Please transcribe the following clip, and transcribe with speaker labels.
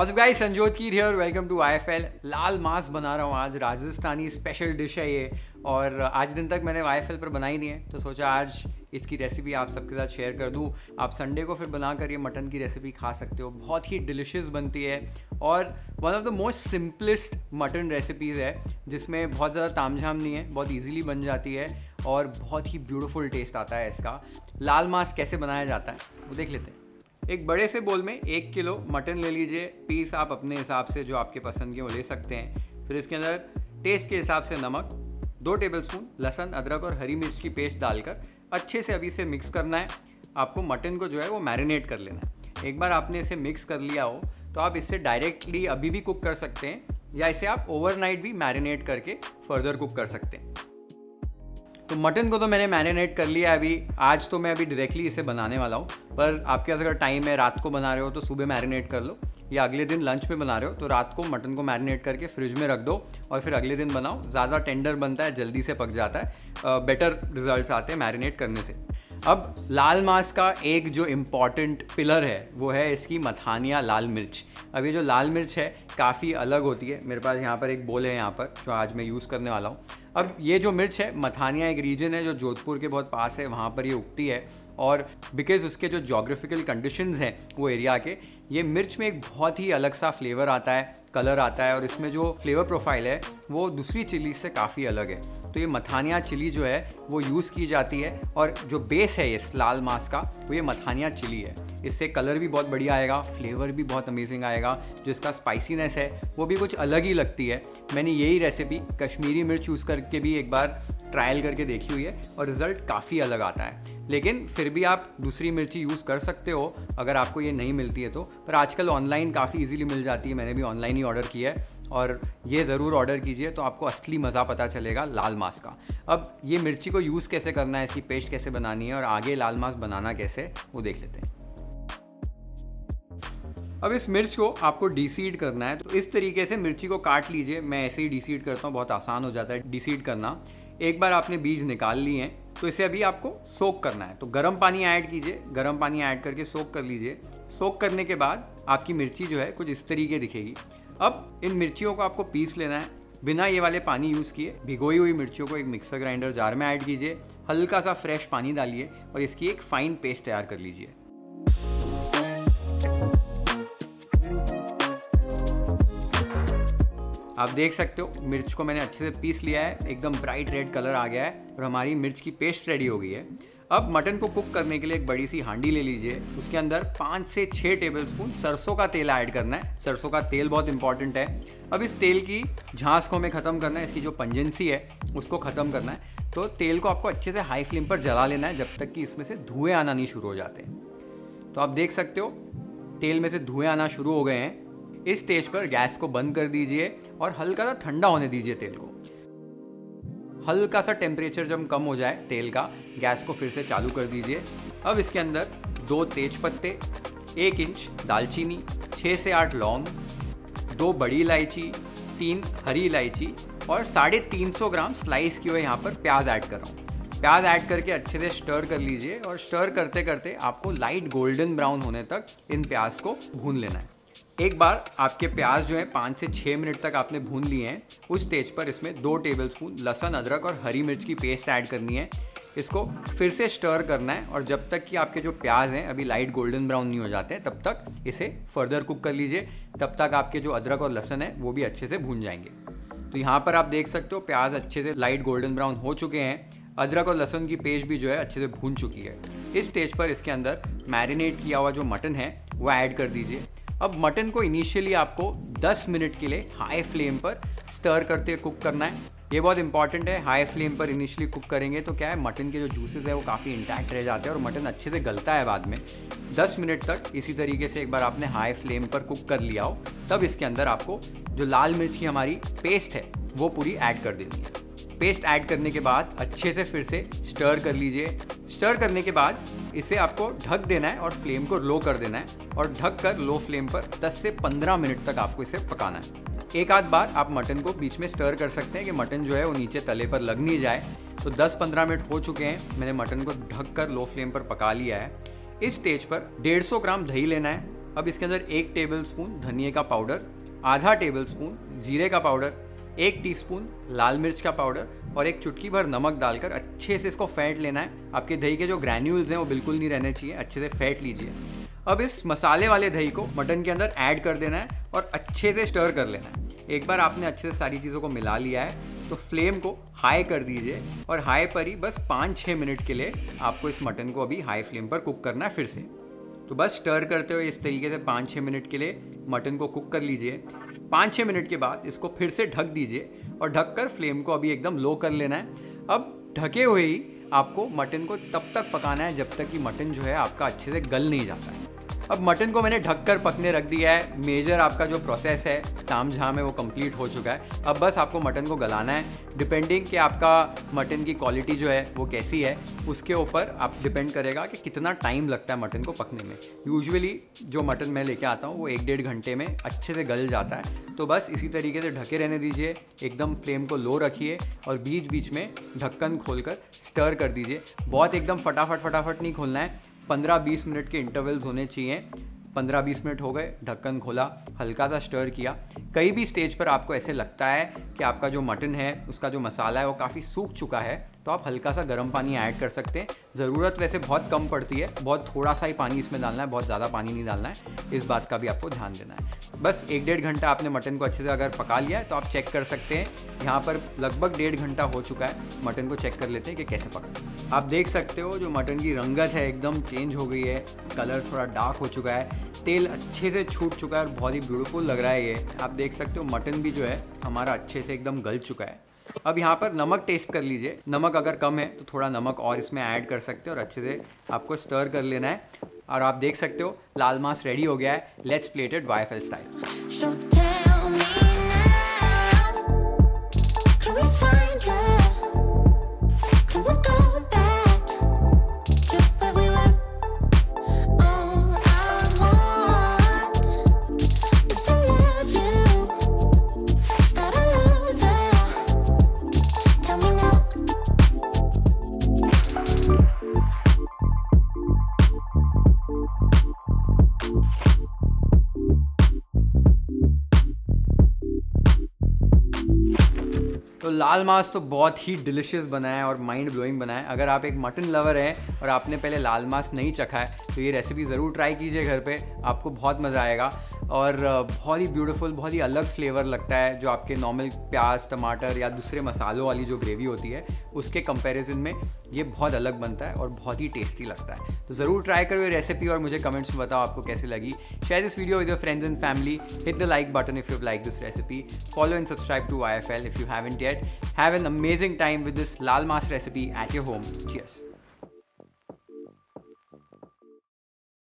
Speaker 1: What's up guys, Sanjyot Keer here, welcome to IFL। Laal maas बना रहा हूँ आज, राजस्थानी स्पेशल डिश है ये। और आज दिन तक मैंने IFL पर बनाई नहीं है, तो सोचा आज इसकी रेसिपी आप सबके साथ शेयर कर दूँ। आप संडे को फिर बना कर ये मटन की रेसिपी खा सकते हो, बहुत ही डिलिशियस बनती है और one of the most simplest mutton recipes है, जिसमें बहुत ज़्यादा तामझाम नहीं है, बहुत ईजीली बन जाती है और बहुत ही ब्यूटीफुल टेस्ट आता है इसका। लाल मांस कैसे बनाया जाता है वो देख लेते हैं। एक बड़े से बोल में 1 किलो मटन ले लीजिए। पीस आप अपने हिसाब से जो आपके पसंद के वो ले सकते हैं। फिर इसके अंदर टेस्ट के हिसाब से नमक, 2 टेबलस्पून लहसुन, अदरक और हरी मिर्च की पेस्ट डालकर अच्छे से अभी से मिक्स करना है। आपको मटन को जो है वो मैरिनेट कर लेना है। एक बार आपने इसे मिक्स कर लिया हो तो आप इससे डायरेक्टली अभी भी कुक कर सकते हैं, या इसे आप ओवरनाइट भी मैरिनेट करके फर्दर कुक कर सकते हैं। तो मटन को तो मैंने मैरिनेट कर लिया अभी। आज तो मैं अभी डायरेक्टली इसे बनाने वाला हूँ, पर आपके पास अगर टाइम है, रात को बना रहे हो तो सुबह मैरिनेट कर लो, या अगले दिन लंच में बना रहे हो तो रात को मटन को मैरिनेट करके फ्रिज में रख दो और फिर अगले दिन बनाओ। ज़्यादा टेंडर बनता है, जल्दी से पक जाता है, बेटर रिजल्ट्स आते हैं मैरिनेट करने से। अब लाल मांस का एक जो इम्पॉर्टेंट पिलर है वो है इसकी मथानिया लाल मिर्च। अब ये जो लाल मिर्च है काफ़ी अलग होती है। मेरे पास यहाँ पर एक बोल है यहाँ पर जो आज मैं यूज़ करने वाला हूँ। अब ये जो मिर्च है, मथानिया एक रीजन है जो जोधपुर के बहुत पास है, वहाँ पर ये उगती है। और बिकॉज उसके जो जोग्राफिकल कंडीशंस हैं वो एरिया के, ये मिर्च में एक बहुत ही अलग सा फ्लेवर आता है, कलर आता है, और इसमें जो फ्लेवर प्रोफाइल है वो दूसरी चिली से काफ़ी अलग है। तो ये मथानिया चिली जो है वो यूज़ की जाती है, और जो बेस है इस लाल मांस का वो ये मथानिया चिली है। इससे कलर भी बहुत बढ़िया आएगा, फ्लेवर भी बहुत अमेजिंग आएगा, जो इसका स्पाइसीनेस है वो भी कुछ अलग ही लगती है। मैंने यही रेसिपी कश्मीरी मिर्च यूज़ करके भी एक बार ट्रायल करके देखी हुई है और रिज़ल्ट काफ़ी अलग आता है। लेकिन फिर भी आप दूसरी मिर्ची यूज़ कर सकते हो अगर आपको ये नहीं मिलती है तो। पर आजकल ऑनलाइन काफ़ी इजीली मिल जाती है, मैंने भी ऑनलाइन ही ऑर्डर किया है, और ये ज़रूर ऑर्डर कीजिए तो आपको असली मज़ा पता चलेगा लाल मांस का। अब ये मिर्ची को यूज़ कैसे करना है, इसकी पेस्ट कैसे बनानी है और आगे लाल मांस बनाना कैसे, वो देख लेते हैं। अब इस मिर्च को आपको डीसीड करना है, तो इस तरीके से मिर्ची को काट लीजिए। मैं ऐसे ही डीसीड करता हूँ, बहुत आसान हो जाता है डीसीड करना। एक बार आपने बीज निकाल लिए हैं तो इसे अभी आपको सोक करना है। तो गर्म पानी ऐड कीजिए, गर्म पानी ऐड करके सोक कर लीजिए। सोक करने के बाद आपकी मिर्ची जो है कुछ इस तरीके दिखेगी। अब इन मिर्चियों को आपको पीस लेना है बिना ये वाले पानी यूज़ किए। भिगोई हुई मिर्चियों को एक मिक्सर ग्राइंडर जार में ऐड कीजिए, हल्का सा फ्रेश पानी डालिए और इसकी एक फाइन पेस्ट तैयार कर लीजिए। आप देख सकते हो मिर्च को मैंने अच्छे से पीस लिया है, एकदम ब्राइट रेड कलर आ गया है और हमारी मिर्च की पेस्ट रेडी हो गई है। अब मटन को कुक करने के लिए एक बड़ी सी हांडी ले लीजिए। उसके अंदर 5 से 6 टेबलस्पून सरसों का तेल ऐड करना है। सरसों का तेल बहुत इंपॉर्टेंट है। अब इस तेल की झांस को हमें ख़त्म करना है, इसकी जो पंजेंसी है उसको ख़त्म करना है। तो तेल को आपको अच्छे से हाई फ्लेम पर जला लेना है जब तक कि इसमें से धुएँ आना नहीं शुरू हो जाते। तो आप देख सकते हो तेल में से धुएँ आना शुरू हो गए हैं। इस स्टेज पर गैस को बंद कर दीजिए और हल्का सा ठंडा होने दीजिए तेल को। हल्का सा टेम्परेचर जब कम हो जाए तेल का, गैस को फिर से चालू कर दीजिए। अब इसके अंदर 2 तेज पत्ते, 1 इंच दालचीनी, 6 से 8 लौंग, 2 बड़ी इलायची, 3 हरी इलायची और 350 ग्राम स्लाइस किए हुए यहाँ पर प्याज ऐड कर रहा हूँ। प्याज ऐड करके अच्छे से स्टर कर लीजिए और स्टर करते करते आपको लाइट गोल्डन ब्राउन होने तक इन प्याज को भून लेना है। एक बार आपके प्याज जो है 5 से 6 मिनट तक आपने भून लिए हैं, उस स्टेज पर इसमें 2 टेबलस्पून लहसुन, अदरक और हरी मिर्च की पेस्ट ऐड करनी है। इसको फिर से स्टर करना है और जब तक कि आपके जो प्याज हैं अभी लाइट गोल्डन ब्राउन नहीं हो जाते हैं तब तक इसे फर्दर कुक कर लीजिए। तब तक आपके जो अदरक और लहसुन है वो भी अच्छे से भून जाएंगे। तो यहाँ पर आप देख सकते हो प्याज अच्छे से लाइट गोल्डन ब्राउन हो चुके हैं। अदरक और लहसुन की पेस्ट भी जो है अच्छे से भून चुकी है। इस स्टेज पर इसके अंदर मैरिनेट किया हुआ जो मटन है वो ऐड कर दीजिए। अब मटन को इनिशियली आपको 10 मिनट के लिए हाई फ्लेम पर स्टर करते कुक करना है। ये बहुत इंपॉर्टेंट है। हाई फ्लेम पर इनिशियली कुक करेंगे तो क्या है, मटन के जो जूसेस है वो काफ़ी इंटैक्ट रह जाते हैं और मटन अच्छे से गलता है बाद में। 10 मिनट तक इसी तरीके से एक बार आपने हाई फ्लेम पर कुक कर लिया हो, तब इसके अंदर आपको जो लाल मिर्च की हमारी पेस्ट है वो पूरी ऐड कर देनी है। पेस्ट ऐड करने के बाद अच्छे से फिर से स्टर कर लीजिए। स्टर करने के बाद इसे आपको ढक देना है और फ्लेम को लो कर देना है, और ढक कर लो फ्लेम पर 10 से 15 मिनट तक आपको इसे पकाना है। एक आध बार आप मटन को बीच में स्टर कर सकते हैं कि मटन जो है वो नीचे तले पर लग नहीं जाए। तो 10-15 मिनट हो चुके हैं, मैंने मटन को ढक कर लो फ्लेम पर पका लिया है। इस स्टेज पर 150 ग्राम दही लेना है। अब इसके अंदर 1 टेबलस्पून धनिए का पाउडर, आधा टेबलस्पून जीरे का पाउडर, 1 टीस्पून लाल मिर्च का पाउडर और 1 चुटकी भर नमक डालकर अच्छे से इसको फेंट लेना है। आपके दही के जो ग्रैन्यूल्स हैं वो बिल्कुल नहीं रहने चाहिए, अच्छे से फेंट लीजिए। अब इस मसाले वाले दही को मटन के अंदर ऐड कर देना है और अच्छे से स्टर कर लेना है। एक बार आपने अच्छे से सारी चीज़ों को मिला लिया है तो फ्लेम को हाई कर दीजिए और हाई पर ही बस 5-6 मिनट के लिए आपको इस मटन को अभी हाई फ्लेम पर कुक करना है फिर से। तो बस स्टर करते हुए इस तरीके से 5-6 मिनट के लिए मटन को कुक कर लीजिए। 5-6 मिनट के बाद इसको फिर से ढक दीजिए और ढककर फ्लेम को अभी एकदम लो कर लेना है। अब ढके हुए ही आपको मटन को तब तक पकाना है जब तक कि मटन जो है आपका अच्छे से गल नहीं जाता है। अब मटन को मैंने ढककर पकने रख दिया है। मेजर आपका जो प्रोसेस है तामझाम है वो कंप्लीट हो चुका है। अब बस आपको मटन को गलाना है। डिपेंडिंग कि आपका मटन की क्वालिटी जो है वो कैसी है उसके ऊपर आप डिपेंड करेगा कि कितना टाइम लगता है मटन को पकने में। यूजुअली जो मटन मैं लेके आता हूँ वो 1-1.5 घंटे में अच्छे से गल जाता है। तो बस इसी तरीके से ढके रहने दीजिए, एकदम फ्लेम को लो रखिए और बीच बीच में ढक्कन खोलकर स्टर कर दीजिए। बहुत एकदम फटाफट नहीं खोलना है, 15-20 मिनट के इंटरवल्स होने चाहिए। 15-20 मिनट हो गए, ढक्कन खोला, हल्का सा स्टर किया। कहीं भी स्टेज पर आपको ऐसे लगता है कि आपका जो मटन है उसका जो मसाला है वो काफ़ी सूख चुका है तो आप हल्का सा गर्म पानी ऐड कर सकते हैं। ज़रूरत वैसे बहुत कम पड़ती है, बहुत थोड़ा सा ही पानी इसमें डालना है, बहुत ज़्यादा पानी नहीं डालना है। इस बात का भी आपको ध्यान देना है। बस 1-1.5 घंटा आपने मटन को अच्छे से अगर पका लिया है तो आप चेक कर सकते हैं। यहाँ पर लगभग 1.5 घंटा हो चुका है। मटन को चेक कर लेते हैं कि कैसे पका। आप देख सकते हो जो मटन की रंगत है एकदम चेंज हो गई है, कलर थोड़ा डार्क हो चुका है, तेल अच्छे से छूट चुका है और बहुत ही ब्यूटीफुल लग रहा है ये। आप देख सकते हो मटन भी जो है हमारा अच्छे से एकदम गल चुका है। अब यहाँ पर नमक टेस्ट कर लीजिए। नमक अगर कम है तो थोड़ा नमक और इसमें ऐड कर सकते हो और अच्छे से आपको स्टर कर लेना है। और आप देख सकते हो लाल मांस रेडी हो गया है। Let's plate it YFL style. तो लाल मांस तो बहुत ही डिलिशियस बना है और माइंड ब्लोइंग बना है। अगर आप एक मटन लवर हैं और आपने पहले लाल मांस नहीं चखा है तो ये रेसिपी ज़रूर ट्राई कीजिए घर पे, आपको बहुत मज़ा आएगा। और बहुत ही ब्यूटीफुल, बहुत ही अलग फ्लेवर लगता है जो आपके नॉर्मल प्याज, टमाटर या दूसरे मसालों वाली जो ग्रेवी होती है उसके कंपैरिजन में ये बहुत अलग बनता है और बहुत ही टेस्टी लगता है। तो ज़रूर ट्राई करो ये रेसिपी और मुझे कमेंट्स में बताओ आपको कैसी लगी। Share this video with your friends and family. Hit the like button if you like this recipe. Follow and subscribe to YFL if you haven't yet. Have an amazing time with this lal mas recipe at your home. Cheers.